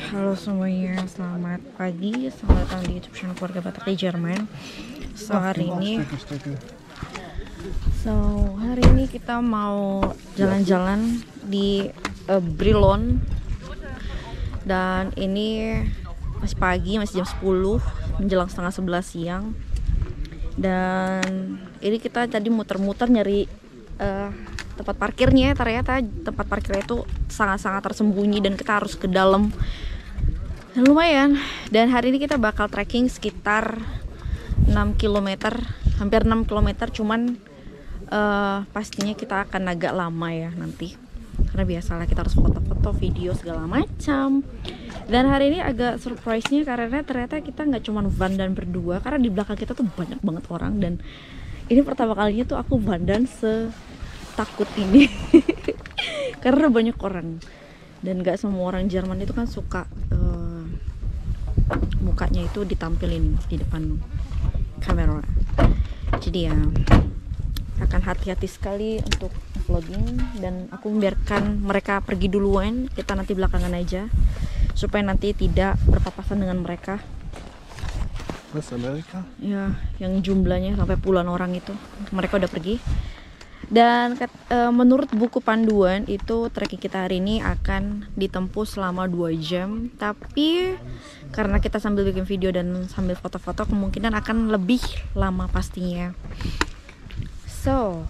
Halo semuanya, selamat pagi, selamat datang di YouTube channel Keluarga Batak di Jerman. Hari ini kita mau jalan-jalan di Brilon. Dan ini masih pagi, masih jam 10 menjelang setengah 11 siang. Dan ini kita tadi muter-muter nyari tempat parkirnya. Ternyata tempat parkirnya itu sangat-sangat tersembunyi dan kita harus ke dalam. Dan lumayan. Dan hari ini kita bakal trekking sekitar 6 km, hampir 6 km. Cuman pastinya kita akan agak lama ya nanti, karena biasalah kita harus foto-foto, video segala macam. Dan hari ini agak surprise-nya karena ternyata kita nggak cuma van dan berdua, karena di belakang kita tuh banyak banget orang. Dan ini pertama kalinya tuh aku van dan takut ini karena banyak orang dan nggak semua orang Jerman itu kan suka mukanya itu ditampilin di depan kamera. Jadi ya akan hati-hati sekali untuk vlogging, dan aku membiarkan mereka pergi duluan, kita nanti belakangan aja supaya nanti tidak berpapasan dengan mereka. Mas Amerika? Ya, yang jumlahnya sampai puluhan orang itu, mereka udah pergi. Dan menurut buku panduan itu trekking kita hari ini akan ditempuh selama 2 jam. Tapi karena kita sambil bikin video dan sambil foto-foto, kemungkinan akan lebih lama pastinya. So,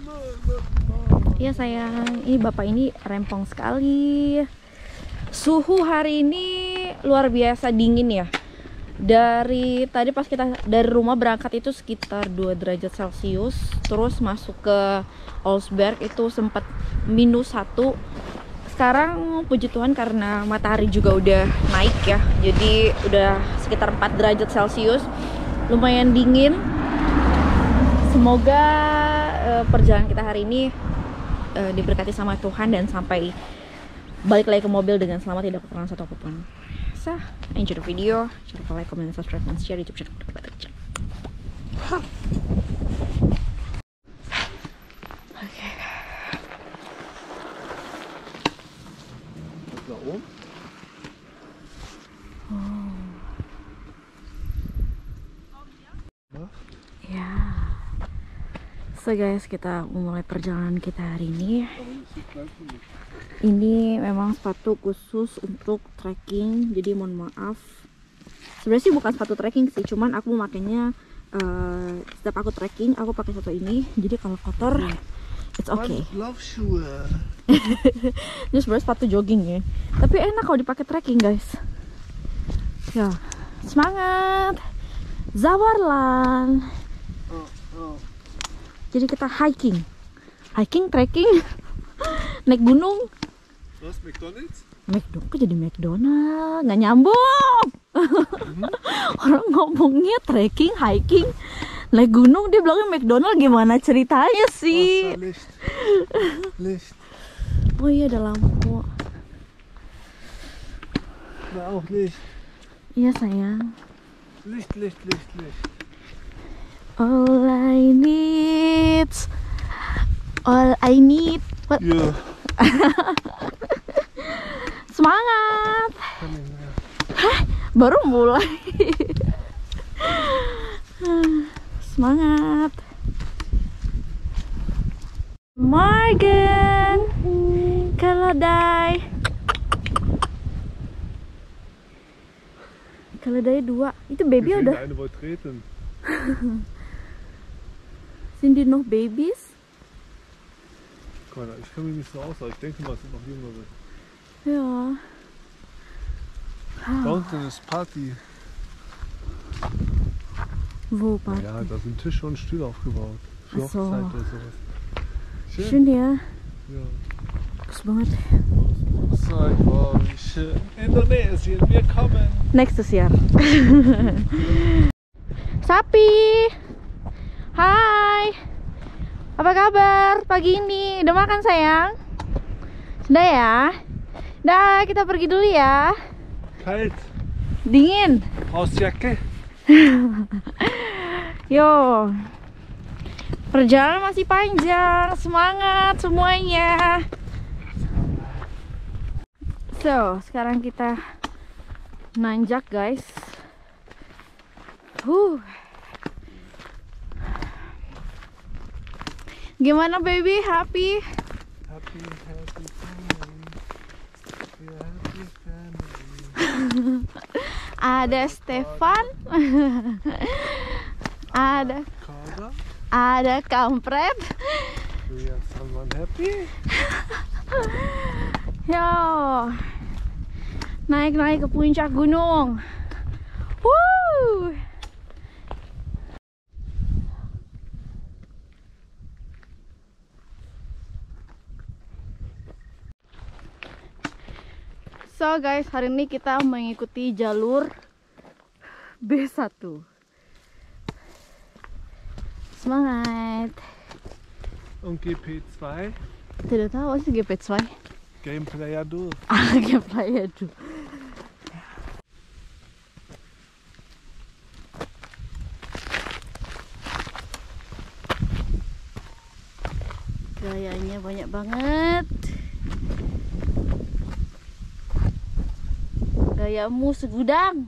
ya sayang, ini bapak ini rempong sekali. Suhu hari ini luar biasa dingin ya. Dari tadi pas kita dari rumah berangkat itu sekitar 2 derajat Celcius, terus masuk ke Olsberg itu sempat -1. Sekarang puji Tuhan karena matahari juga udah naik ya, jadi udah sekitar 4 derajat Celcius, lumayan dingin. Semoga perjalanan kita hari ini diberkati sama Tuhan dan sampai balik lagi ke mobil dengan selamat, tidak kekurangan satu apapun. So, enjoy the video. Jangan lupa like, comment, dan subscribe, dan share YouTube channel Keluarga Batak. Oke. Ya. So guys, kita mulai perjalanan kita hari ini. Ini memang sepatu khusus untuk trekking, jadi mohon maaf. Sebenarnya sih bukan sepatu trekking sih, cuman aku makanya setiap aku trekking aku pakai sepatu ini. Jadi kalau kotor, it's okay. Ini sebenarnya sepatu jogging ya, tapi enak kalau dipakai trekking guys. Ya, semangat, Zawarland. Jadi kita hiking, trekking, naik gunung. Was, McDonald's? McDonald, kok jadi McDonald? Nggak nyambung. Orang ngomongnya trekking, hiking, naik gunung, dia bilangnya McDonald, gimana ceritanya sih? Licht. Oh iya, ada lampu. Na auch Licht. Iya sayang. Licht. All I need. What? Ja. Semangat. Hah, baru mulai. Semangat. Morgen. Keledai 2. Itu baby udah. Eine wollte treten. Sind die noch Babys? Ich kann mich nicht so aus, aber ich denke mal, es sind noch jüngere. Ja. Da unten ist Party. Wo Party? Ja, da sind Tische und Stühle aufgebaut. Für Ach so. Hochzeit oder sowas. Schön ya. Ja. Bagus banget. Hochzeit, wow, wie schön. Indonesien, wir kommen. Next year. Sapi. Hai. Apa kabar pagi ini? Udah makan sayang? Sudah ya? Dah, kita pergi dulu ya. Kalt. Dingin. Hausjacke. Yo. Perjalanan masih panjang. Semangat semuanya. So, sekarang kita nanjak guys. Gimana baby? Happy? Happy family. We are happy family. Ada Stefan. Ada kampret. We are someone happy. Yo, naik ke puncak gunung. Woo! So guys, hari ini kita mengikuti jalur B1. Semangat. Und GP2. Tidak tahu sih GP2. Gameplay du. Gameplay du. Gayanya banyak banget. Gayamu segudang.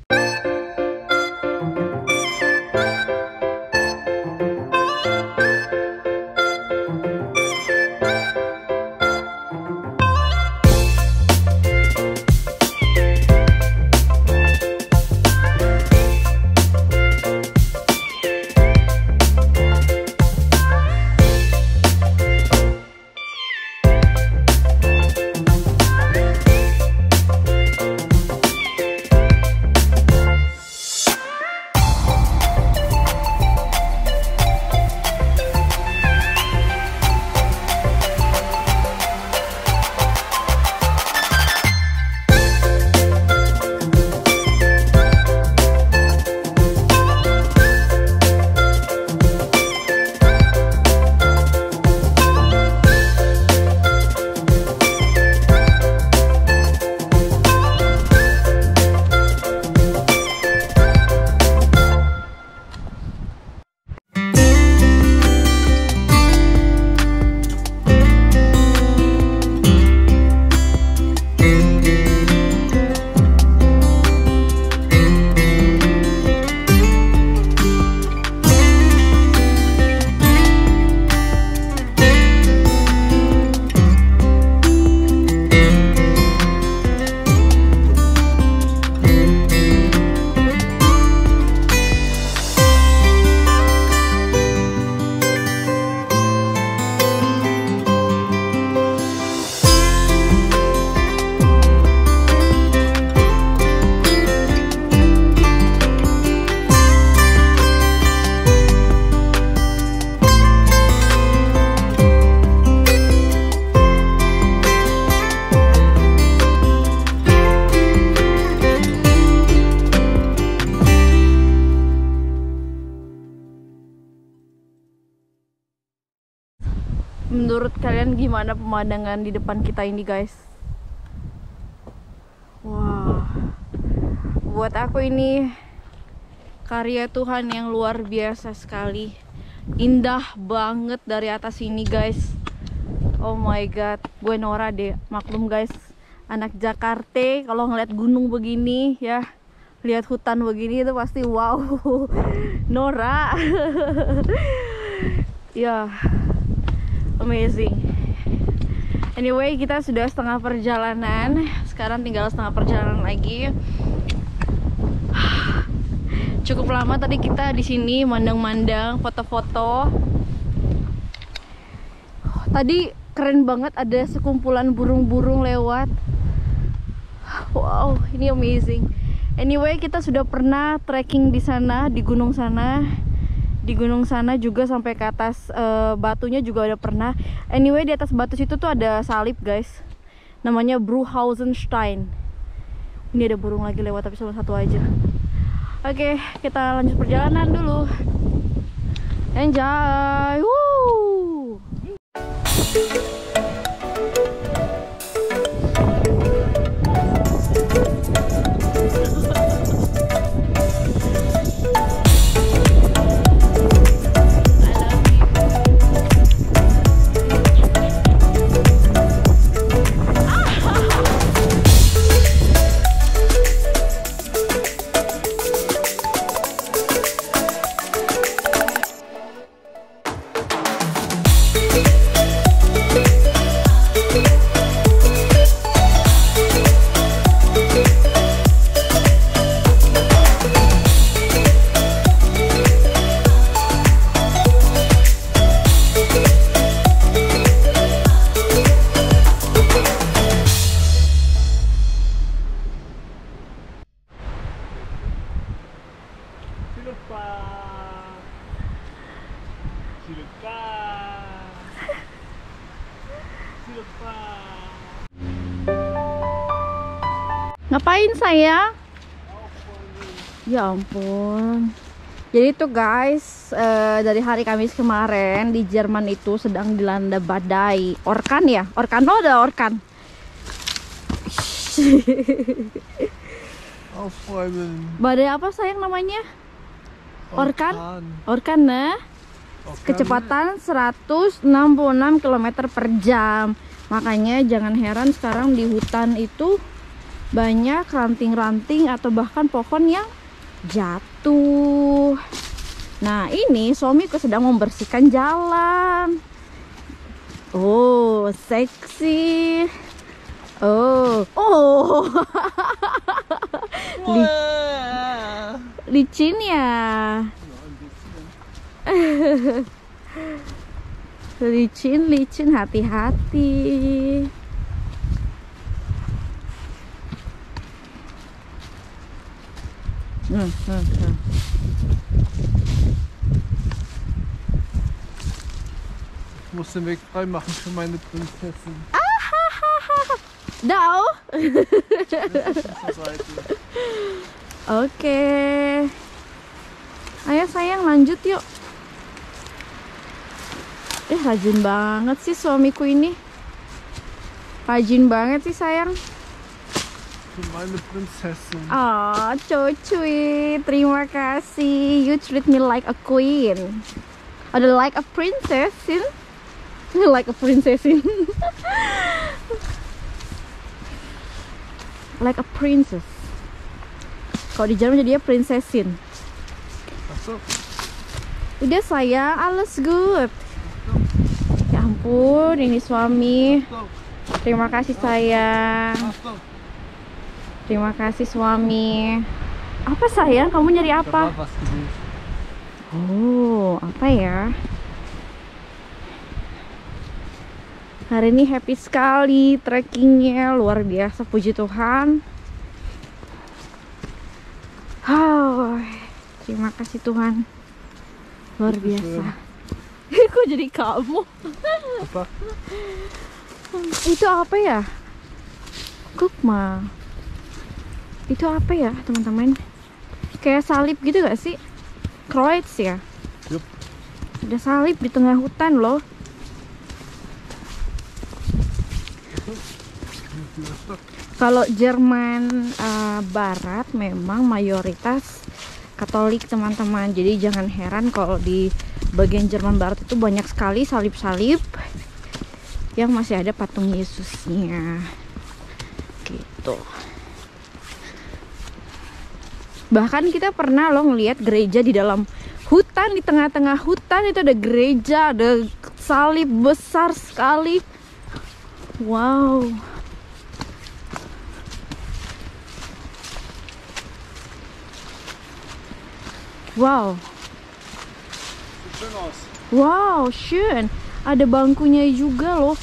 Menurut kalian gimana pemandangan di depan kita ini guys? Wah, buat aku ini karya Tuhan yang luar biasa sekali. Indah banget dari atas ini guys. Oh my god, gue Nora deh. Maklum guys, anak Jakarta kalau ngeliat gunung begini ya, lihat hutan begini itu pasti wow. Nora. Ya, amazing. Anyway, kita sudah setengah perjalanan. Sekarang tinggal setengah perjalanan lagi. Cukup lama tadi kita di sini mandang-mandang, foto-foto. Tadi keren banget, ada sekumpulan burung-burung lewat. Wow, ini amazing. Anyway, kita sudah pernah trekking di sana, di gunung sana. Di gunung sana juga sampai ke atas batunya juga udah pernah. Anyway, di atas batu situ tuh ada salib guys, namanya Bruhausenstein. Ini ada burung lagi lewat tapi cuma satu aja. Oke, kita lanjut perjalanan dulu. Enjoy. Woo! Ngapain sayang? Ya ampun. Jadi tuh guys, dari hari Kamis kemarin di Jerman itu sedang dilanda badai orkan ya, orkan, oh ada orkan. Badai apa sayang namanya? Orkan? Orkan nah. Kecepatan 166 km per jam. Makanya jangan heran sekarang di hutan itu banyak ranting-ranting atau bahkan pohon yang jatuh. Nah ini suamiku sedang membersihkan jalan. Oh seksi. Oh licin ya. Licin hati-hati. Ich muss den Weg frei machen für meine Prinzessin. Dau. Zur Seite. Oke. Ayo sayang lanjut yuk. Rajin banget sih suamiku ini. Rajin banget sih sayang. Für meine Prinzessin. Oh, cuy, terima kasih. You treat me like a queen. Ada like a princessin. Like a princessin. Like a princess. Kalau di Jerman jadinya princessin. Achso. Udah sayang, alles good. Ya ampun, ini suami. Terima kasih sayang. Achtung. Terima kasih suami. Apa sayang? Kamu nyari apa? Da war was gewesen. Oh, apa ya? Hari ini happy sekali trekkingnya, luar biasa, puji Tuhan. Oh, terima kasih Tuhan, luar biasa. Kok jadi kamu? Apa? Itu apa ya? Kukma. Itu apa ya teman-teman? Kayak salib gitu gak sih? Kreuz ya? Yup. Ada salib di tengah hutan loh. Kalau Jerman Barat memang mayoritas Katolik teman-teman. Jadi jangan heran kalau di bagian Jerman Barat itu banyak sekali salib-salib yang masih ada patung Yesusnya. Gitu. Bahkan kita pernah loh ngelihat gereja di dalam hutan, di tengah-tengah hutan itu ada gereja, ada salib besar sekali. Wow. Wow. Sieht schön aus. Wow, schön. Ada bangkunya juga loh.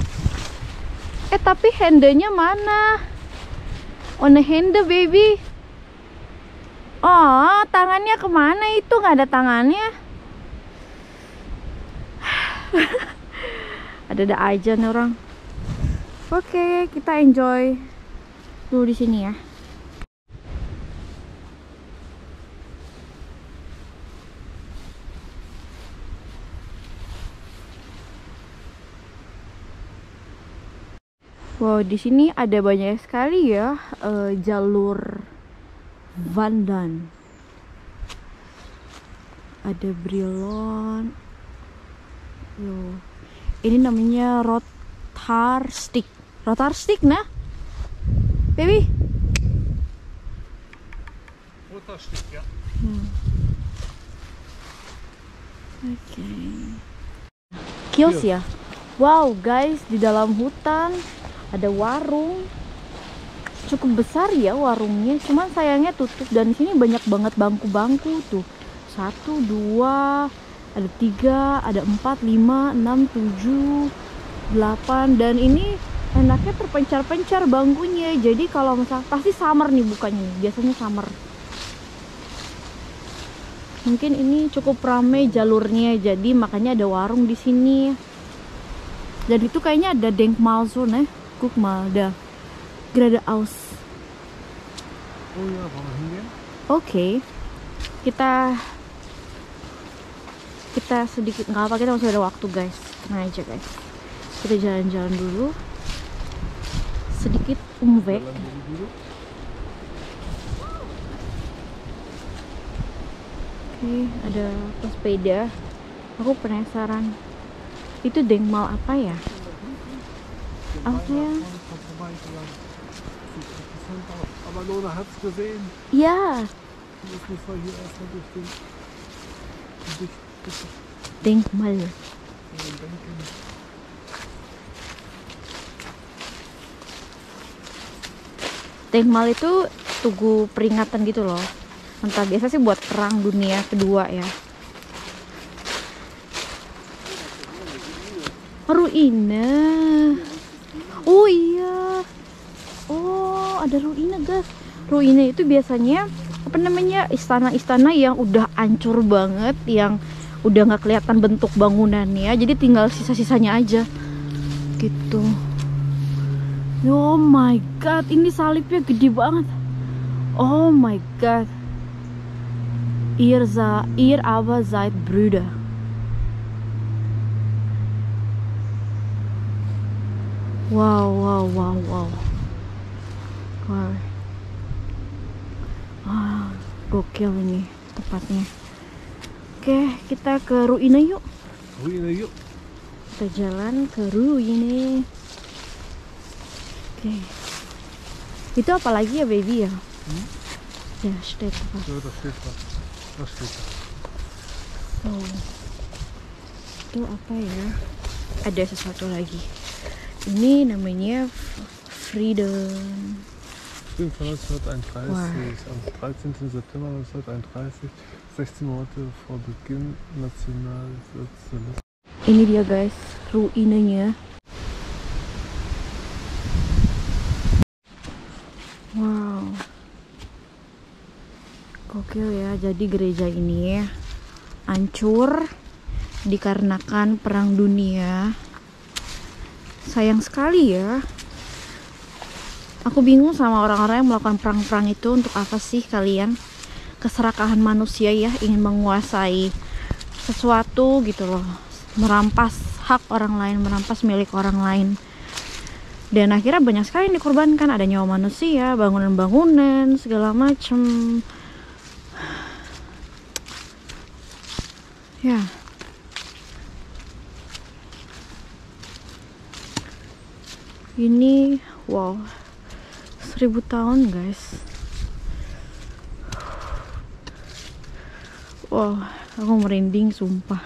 Tapi handenya mana? One hande baby. Oh, tangannya kemana itu? Nggak ada tangannya. Ada aja nih orang. Oke, kita enjoy dulu di sini ya. Wow, di sini ada banyak sekali ya jalur wandern. Ada Brilon. Yo. Ini namanya Rotarstick. Rotarstick nah? Baby? Rotarstick, ja. Oke. Kios ya? Wow guys, di dalam hutan ada warung. Cukup besar ya warungnya, cuman sayangnya tutup. Dan di sini banyak banget bangku-bangku tuh. 1, 2, ada 3, ada 4, 5, 6, 7, 8. Dan ini enaknya terpencar-pencar bangkunya. Jadi kalau misalnya pasti summer nih bukanya nih, biasanya summer. Mungkin ini cukup ramai jalurnya, jadi makanya ada warung di sini. Dan itu kayaknya ada Denkmal so, ne? Guck mal, da. Geradeaus. Oh ja, wollen wir hingehen? Oke. Kita sedikit nggak apa, kita masih ada waktu guys. Tenang aja guys. Kita jalan-jalan dulu. Sedikit umweg. Jalan dulu. Oke, ada pesepeda. Aku penasaran. Itu Denkmal apa ya? Apa ya? Aber Lona hat's gesehen. Ya, Jetzt müssen wir hier erstmal durch den Denkmal. Denkmal itu tugu peringatan gitu loh. Entah, biasa sih buat perang dunia kedua ya. Ruina. Oh iya. Oh, ada ruina guys. Ruina itu biasanya apa namanya, istana-istana yang udah hancur banget, yang udah nggak kelihatan bentuk bangunannya, jadi tinggal sisa-sisanya aja gitu. Oh my god, ini salibnya gede banget. Oh my god. Ihr aber seid Brüder. Wow, wow, wow, wow. Wow. Ah, gokil ini tempatnya. Oke, kita ke Ruina yuk. Ruine, yuk. Kita jalan ke Ruine. Oke. Itu apa lagi ya, baby ya? Ya, steht was. Ja, da steht was. Da steht was. Oh. Itu apa ya? Ada sesuatu lagi. Ini namanya Freedom. Stimmt, von 1931, Wow. am 13. September 1931, 16 Monate vor Beginn Nationalsozialismus. Ini dia guys, ruinanya. Wow. Gokil ya, jadi gereja ini hancur dikarenakan perang dunia. Sayang sekali ya. Aku bingung sama orang-orang yang melakukan perang-perang itu. Untuk apa sih kalian? Keserakahan manusia ya, ingin menguasai sesuatu gitu loh, merampas hak orang lain, merampas milik orang lain. Dan akhirnya banyak sekali yang dikorbankan. Ada nyawa manusia, bangunan-bangunan, segala macem. Ya. Ini wow, 1000 tahun guys. Wow, aku merinding sumpah.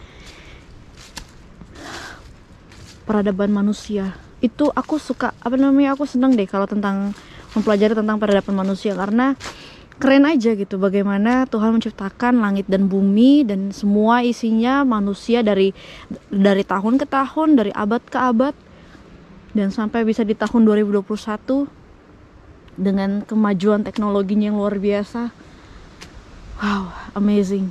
Peradaban manusia itu aku suka, apa namanya, aku senang deh kalau tentang mempelajari tentang peradaban manusia, karena keren aja gitu bagaimana Tuhan menciptakan langit dan bumi dan semua isinya manusia, dari tahun ke tahun, dari abad ke abad, dan sampai bisa di tahun 2021 dengan kemajuan teknologinya yang luar biasa. Wow, amazing.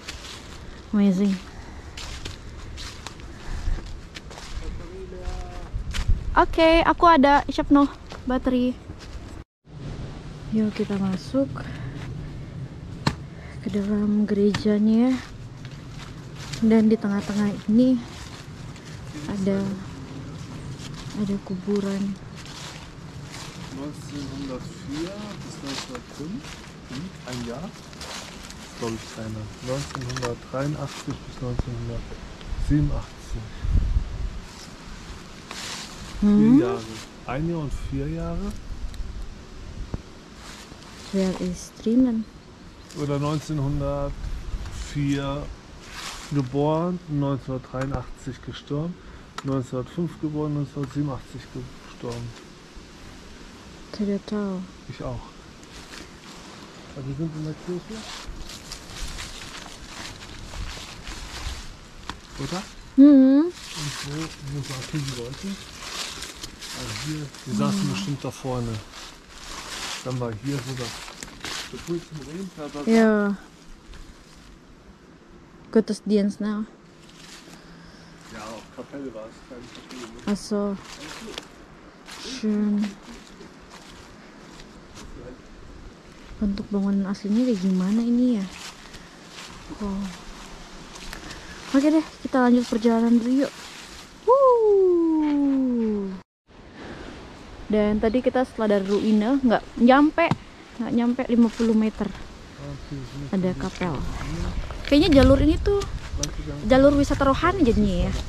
Oke, aku ada Shopno bateri. Yuk kita masuk ke dalam gerejanya. Dan di tengah-tengah ini ada kuburan. 1904 bis 1905, ein Jahr, glaube ich keiner. 1983 bis 1987. 4 Jahre. 1 Jahr und 4 Jahre. Wer ist drinnen? Oder 1904 geboren, 1983 gestorben, 1905 geboren, 1987 gestorben. Tidak tahu. Ich auch. Also wir sind in der Kirche. Oder? Und wo saßen die Leute? Also hier, die saßen bestimmt da vorne. Dann war hier so das Pult zum Reden. Ja. Gottesdienst now. Ja, auch Kapelle war es, kann ich verstehen. Ne? Also, schön. Bentuk bangunan aslinya kayak gimana ini ya? Wow. Oke deh, kita lanjut perjalanan dulu yuk. Woo. Dan tadi kita setelah dari Ruine nggak nyampe 50 meter ada kapel. Kayaknya jalur ini tuh jalur wisata rohani jadinya ya.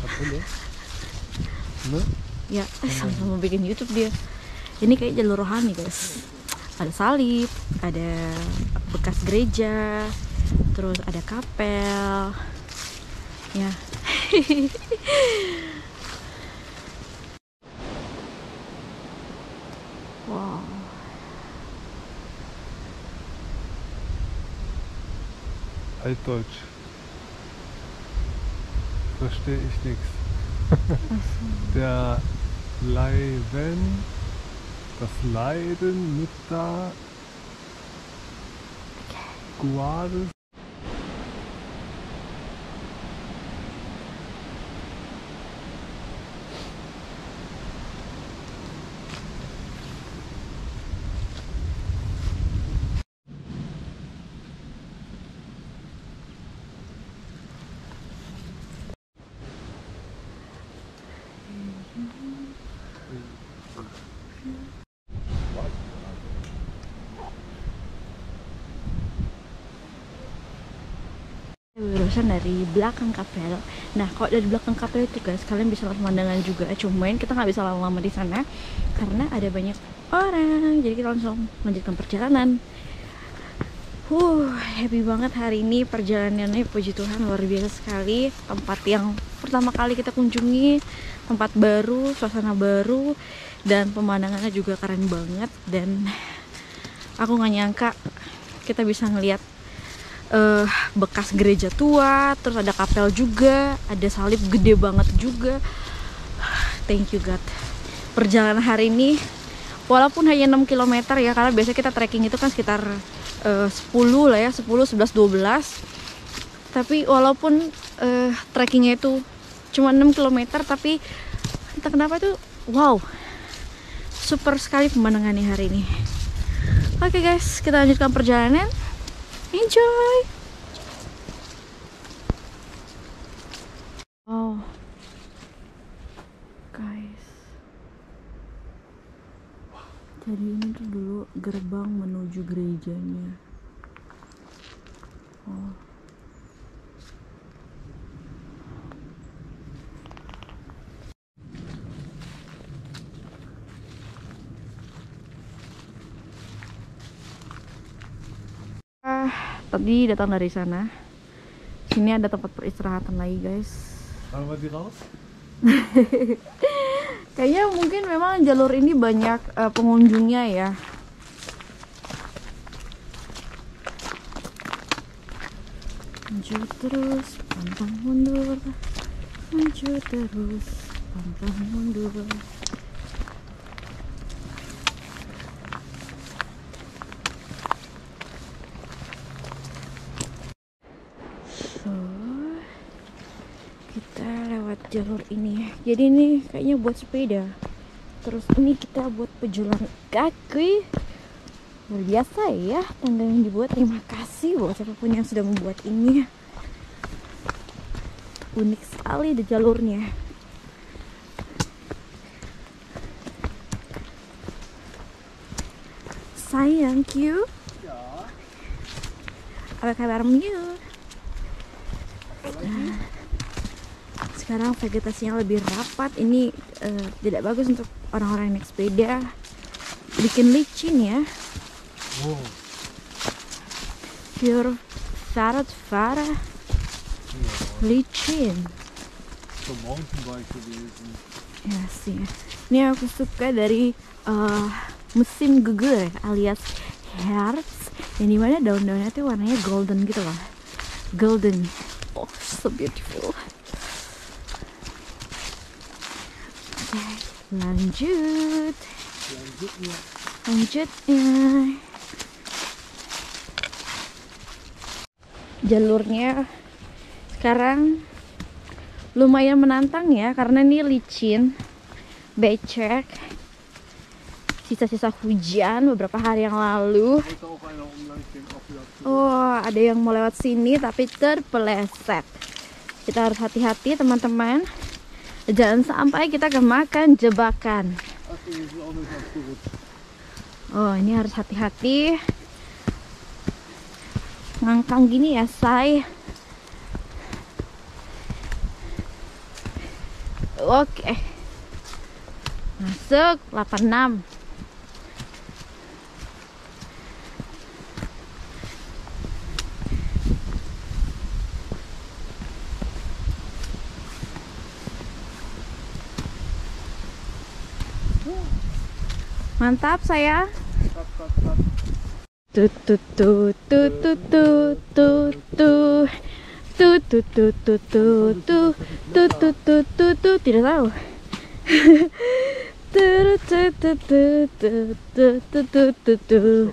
Ya, sama-sama bikin YouTube dia. Ini kayak jalur rohani guys. Ada salib, ada bekas gereja, terus ada kapel. Ya. Wow. Altdeutsch. Verstehe ich nichts. Der Leiden, das Leiden mit da Guades. Berurusan dari belakang kapel. Nah, kalau dari belakang kapel itu guys, kalian bisa lihat pemandangan juga. Cuman kita nggak bisa lama-lama di sana karena ada banyak orang. Jadi kita langsung lanjutkan perjalanan. Happy banget hari ini perjalanannya, puji Tuhan luar biasa sekali. Tempat yang pertama kali kita kunjungi, tempat baru, suasana baru, dan pemandangannya juga keren banget. Dan aku nggak nyangka kita bisa ngeliat bekas gereja tua, terus ada kapel juga, ada salib gede banget juga. Thank you God. Perjalanan hari ini walaupun hanya 6 km ya, karena biasanya kita trekking itu kan sekitar 10 lah ya, 10, 11, 12. Tapi walaupun trekkingnya itu cuma 6 km, tapi entah kenapa itu wow, super sekali pemandangannya hari ini. Oke guys, kita lanjutkan perjalanan. Enjoy. Oh guys, jadi ini tuh dulu gerbang menuju gerejanya. Oh. Tadi datang dari sana. Sini ada tempat peristirahatan lagi guys. Fahren wir die raus? Kayaknya mungkin memang jalur ini banyak pengunjungnya ya. Maju terus, pantang mundur. Maju terus, pantang mundur. Kita lewat jalur ini. Jadi ini kayaknya buat sepeda. Terus ini kita buat pejalan kaki. Luar biasa ya tangga yang dibuat. Terima kasih buat siapapun yang sudah membuat ini. Unik sekali di jalurnya. Sayangku. Apa kabarmu? Sekarang vegetasinya lebih rapat. Ini tidak bagus untuk orang-orang yang naik sepeda. Bikin licin ya. Wow. Pure Fahrradfahrer. Ja, Licin. so Mountainbike gewesen. Ya sih. Ini aku suka dari musim gugur alias Herbst. Yang dimana daun-daunnya tuh warnanya golden gitu loh. Golden. Oh, so beautiful. Oke, lanjut. Lanjutnya. Jalurnya sekarang lumayan menantang ya, karena ini licin, becek, sisa-sisa hujan beberapa hari yang lalu. Oh, ada yang mau lewat sini tapi terpeleset. Kita harus hati-hati teman-teman, jangan sampai kita kemakan jebakan. Oh, ini harus hati-hati. Ngangkang gini ya, say. Oke. Masuk 86. Mantap saya. Tut tut tut tut tut tut tut tut tut tut tut tut tut tut tut tut tut tut, tidak tahu. Tut tut tut tut tut tut tut tut tut.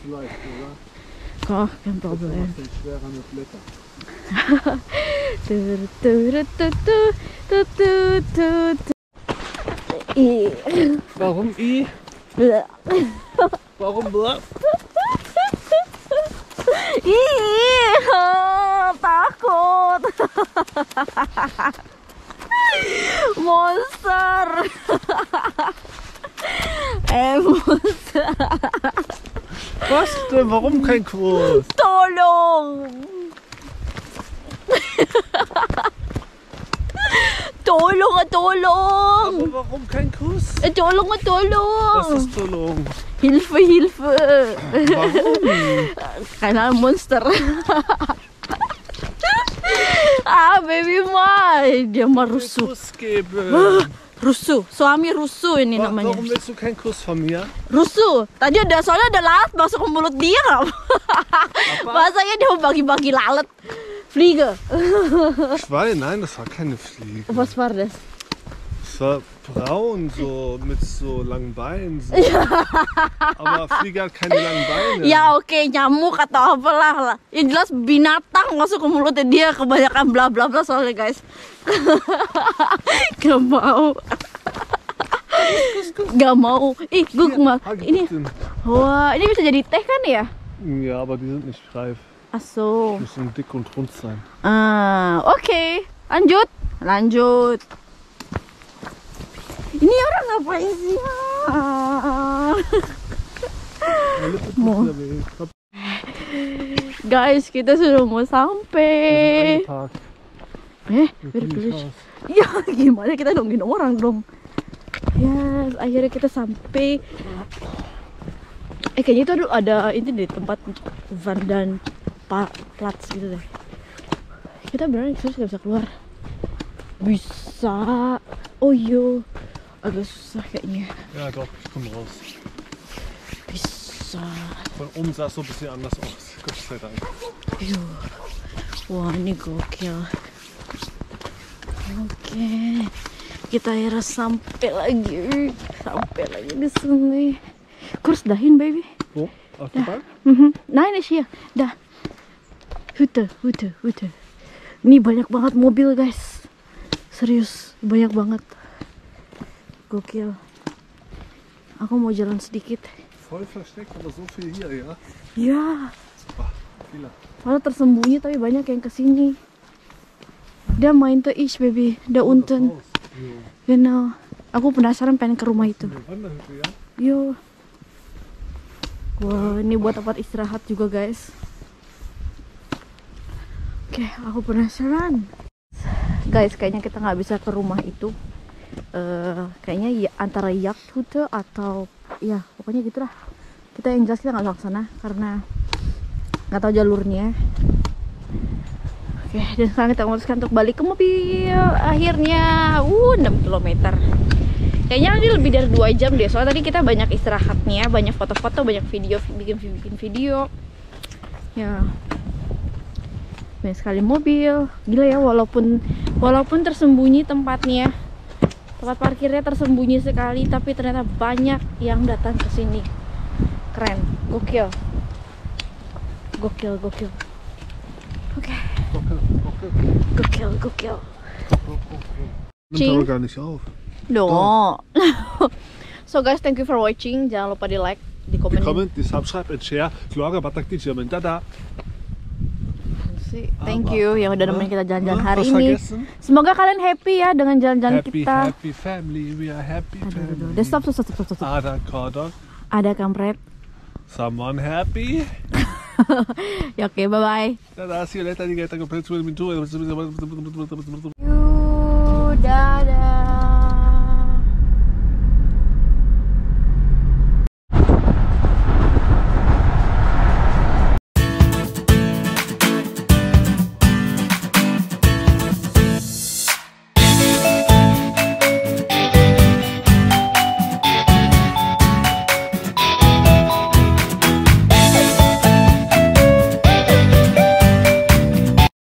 Kok kein Problem. Tut tut tut tut tut tut. Warum I? Warum bla? Ih, takut. Monster. Monster. Was denn? Warum kein Kurs? Tolong. Tolong, tolong. Aber warum kein Kuss? Tolong, tolong. Was ist Tolong? Hilfe, Hilfe. Warum? Karena monster. Baby mah dia mah rusuh. Kuss geben. Rusuh, suami rusuh ini namanya. Warum willst du keinen Kuss von mir? Rusuh. Tadi soalnya ada lalat masuk ke mulut dia. Masanya dia mau bagi-bagi lalat. Fliege. Schwein? Nein, das war keine Fliege. Was war das? Es war braun, so mit so langen Beinen. So. Aber Fliege hat keine langen Beine. Ya oke, nyamuk atau apalah lah. Yang jelas binatang masuk ke mulutnya dia, kebanyakan bla bla bla soalnya guys. Gak mau. Gak mau. Ih, gue ini. Wah, ini bisa jadi teh kan ya? Ja, aber die sind nicht reif. Aso. Die müssen dick und rund sein. Oke. Lanjut. Lanjut. Ini orang ngapain sih? Guys, kita sudah mau sampai. Ya gimana kita nungguin orang dong. Yes, akhirnya kita sampai. Kayaknya itu ada ini di tempat van dan Platz gitu deh. Kita beneran serius gak bisa keluar? Bisa. Oh iya, agak susah kayaknya. Ja doch, ich komme raus. Bisa. Von oben sah es so ein bisschen anders aus. Gott sei Dank. Wah, ini gokil. Oke, kita akhirnya sampai lagi di sini. Kurs dahin, baby. Wo? Auf der Bank? Nein, ist hier. Da. Hütte. Ini banyak banget mobil, guys. Serius, banyak banget. Gokil. Aku mau jalan sedikit. Voll versteckt, aber so viel hier, ja? Ya. Wah, gila. Malah tersembunyi tapi banyak yang kesini. Dia main tuh baby. Da unten. Genau. Aku penasaran pengen ke rumah itu. Yo. Wah, ini buat tempat istirahat juga, guys. Oke, aku penasaran. Guys, kayaknya kita nggak bisa ke rumah itu. Kayaknya ya, antara Jagdhütte atau ya pokoknya gitulah. Kita yang jelas kita nggak langsung sana karena nggak tahu jalurnya. Oke, dan sekarang kita memutuskan untuk balik ke mobil. Akhirnya 6 km. Kayaknya ini lebih dari 2 jam deh. Soalnya tadi kita banyak istirahatnya, banyak foto-foto, banyak video, bikin video. Ya. Banyak sekali mobil. Gila ya, walaupun tersembunyi tempatnya. Tempat parkirnya tersembunyi sekali, tapi ternyata banyak yang datang ke sini. Keren, gokil. Oke. Gokil. Nimmt aber gar nicht auf. No. So guys, thank you for watching. Jangan lupa di like, di komen. Comment, di subscribe, and share. Keluarga Batak di Jerman. Dadah. Thank you yang udah nemenin kita jalan-jalan hari was ini. vergessen? Semoga kalian happy ya dengan jalan-jalan kita. Happy family. We are happy family. Udah stop. Ada kodok. Ada kampret. Someone happy. Ya oke, bye-bye. Dadah, see you later.